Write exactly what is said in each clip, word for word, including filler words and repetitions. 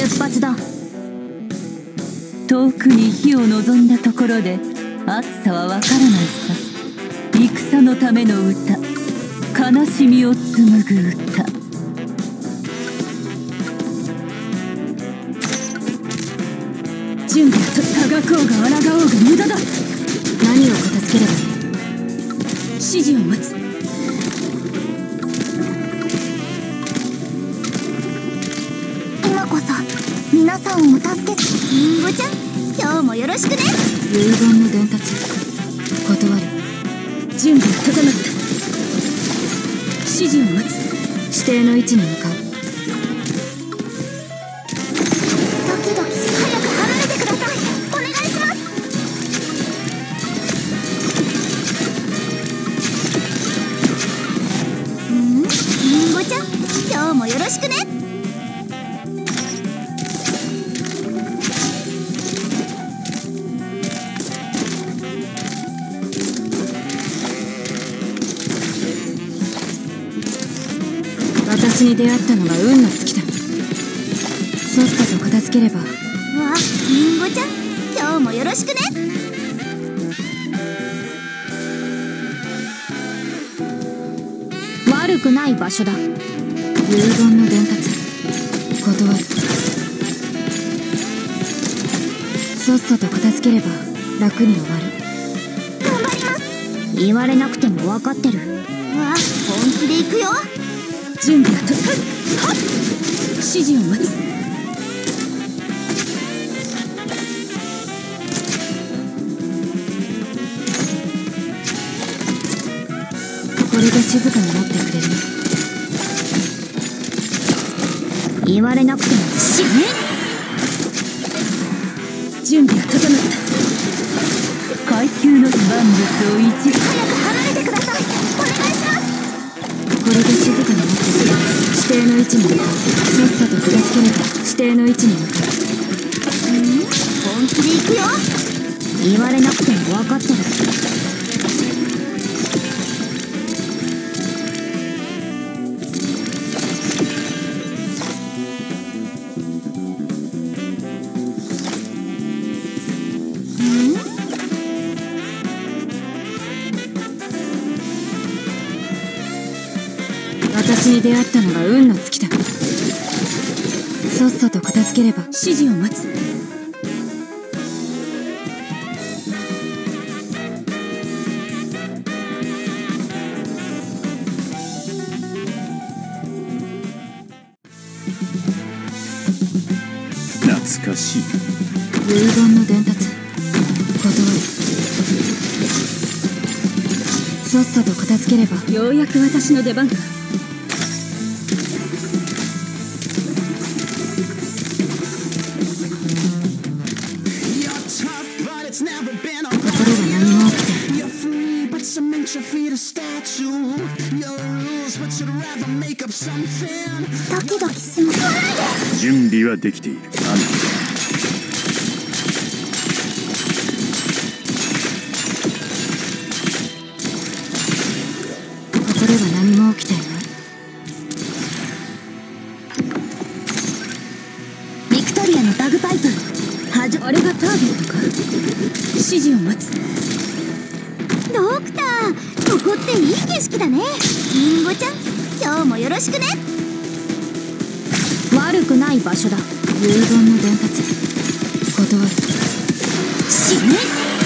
出発だ。 遠くに火を望んだところで暑さはわからないさ。戦のための歌、悲しみを紡ぐ歌。 準備とたがこうが抗おうが無駄だ。何を片付ければいい？指示を待つ。 今こそ皆さんをお助け。りんごちゃん、今日もよろしくね。 遺言の伝達断る。準備は整った。指示を待つ。指定の位置に向かう。 ドキドキし、早く離れてください。お願いします。ん？りんごちゃん、今日もよろしくね。 私に出会ったのが運の尽きだ。さっさと片付ければ。 わあ、りんごちゃん、今日もよろしくね。 悪くない場所だ。遺言の伝達断る。さっさと片付ければ楽に終わる。 頑張ります。 言われなくても分かってる。 わあ、本気で行くよ。 準備はとはっ指示を待つ。これで静かになってくれる。言われなくても死ね。準備は整った。 階級の万物を一部。 早く離れてください。お願いします。 これで静かになってくれる。指定の位置に向かう。さっさと片付ければ指定の位置に向かう。 ん？本気で行くよ。 言われなくても分かってる。私に出会ったのが運の尽きだ。さっさと片付ければ。指示を待つ。 懐かしい。 遺言の伝達断る。さっさと片付ければ。ようやく私の出番か。 ドキドキします。 準備はできている。 ここでは何も起きていない。 ビクトリアのバグパイプ。はじあれがターゲットか。指示を待つ。 ドクター、ここっていい景色だね。りんごちゃん、今日もよろしくね。 悪くない場所だ。遺言の伝達断る。死ね。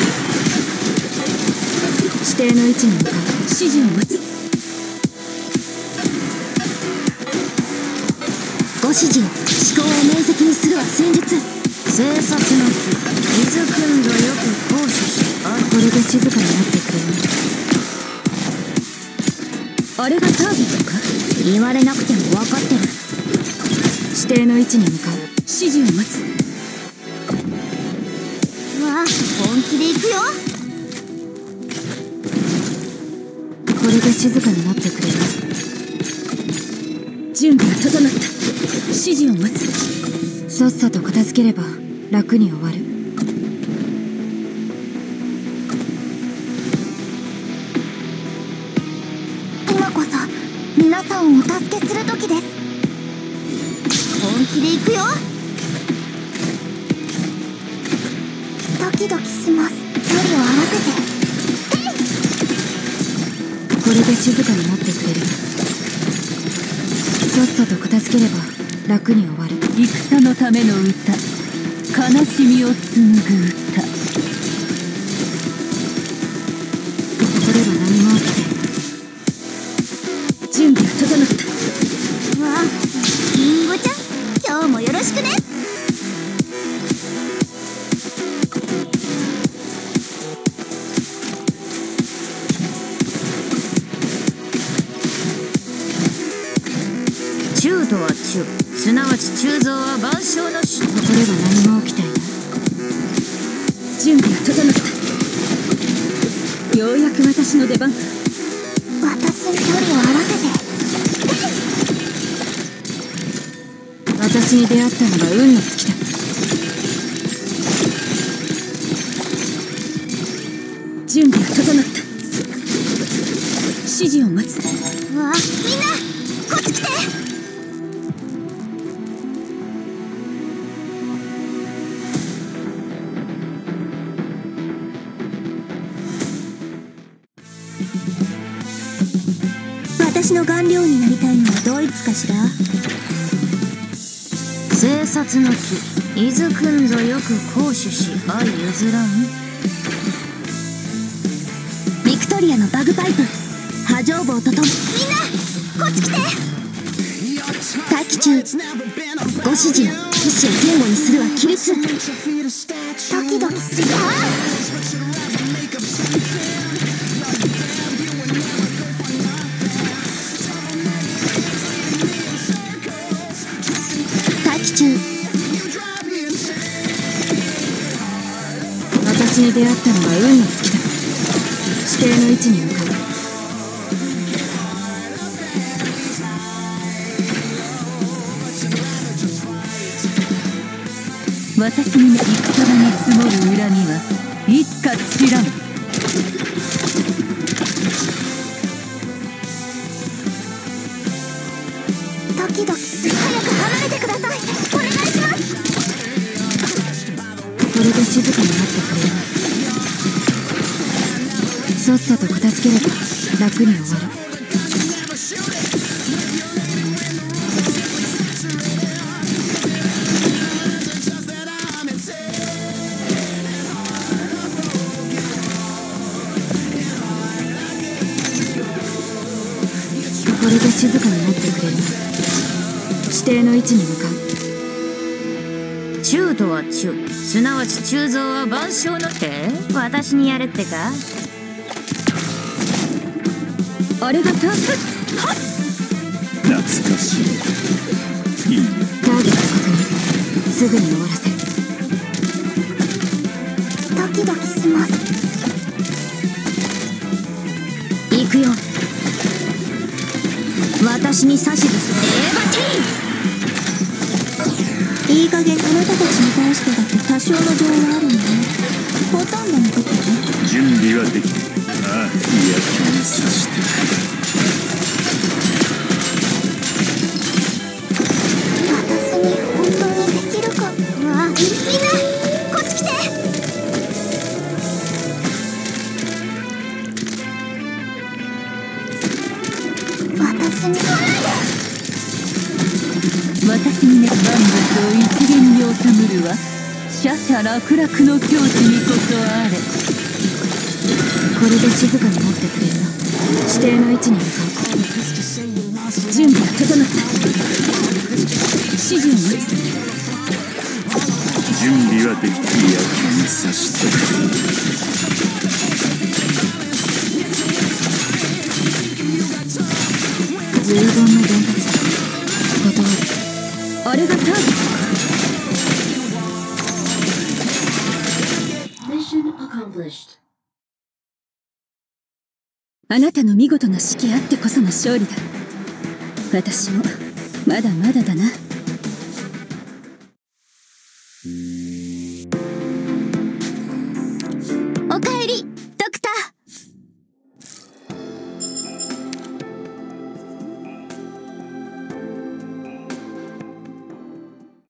指定の位置に向かう。指示を待つ。 ご指示を。思考を明晰にするは戦術。 生殺の木、水汲んだよく行使し。あ、これで静かになってくれる。あれがターゲットか。言われなくても分かってる。指定の位置に向かう。指示を待つ。 わあ、本気で行くよ。 これで静かになってくれる。準備は整った。指示を待つ。さっさと片付ければ楽に終わる。 今こそ皆さんをお助けする時です。本気で行くよ。 ドキドキします。距離を合わせて。 これで静かになってくれる。さっさと片付ければ楽に終わる。 戦のための歌、悲しみを紡ぐ歌。 ここでは何も起きて準備は整った。 うわ、リンゴちゃん、今日もよろしくね。 中とは中、すなわち鋳造は万象の主。ここでは何も起きていない。準備は整った。ようやく私の出番。 私に距離を合わせて。 私に出会ったのが運の尽きだ。準備は整った。指示を待つ。 うわ、みんなこっち来て。私の顔料になりたいのはどいつかしら。 生殺の木、伊豆くんぞよく行守し相譲らん。 ビクトリアのバグパイプ、波状棒ととも。みんなこっち来て。待機中。ご指示を意志を言語にするは規律。ドキドキする。待機中。 私に出会ったのは運の尽きだ。指定の位置に向かう。 私に戦場に積もる恨みはいつか散らん。 ドキドキする。早く離れてください。お願いします。 これで静かになってくれる。さっさと片付ければ楽に終わる。これで静かになってくれる。指定の位置に向かう。中とは中、すなわち鋳造は万象の手。私にやるってか。あれがターゲット。はっ、 懐かしい。いいね。 ターゲット確認。すぐに終わらせる。 ドキドキします。 行くよ。私に指図する。エヴァティー。 いい加減あなたたちに対してだって多少の情はあるのね。ほとんどの時ね。 準備はできている。ああ、いや気にさして。 私に本当にできるか。うわ、みんなこっち来て。私に来ないで。 私にね、万物を一元に収むるは奢々楽々の境地にこそあれ。 これで静かになってくれるな。指定の位置に向かう。準備は整った。指示を待つ。 準備はできている。いや気にさして。 遺言の伝達。断る。あれがターゲットか。あなたの見事な指揮あってこその勝利だ。私もまだまだだな。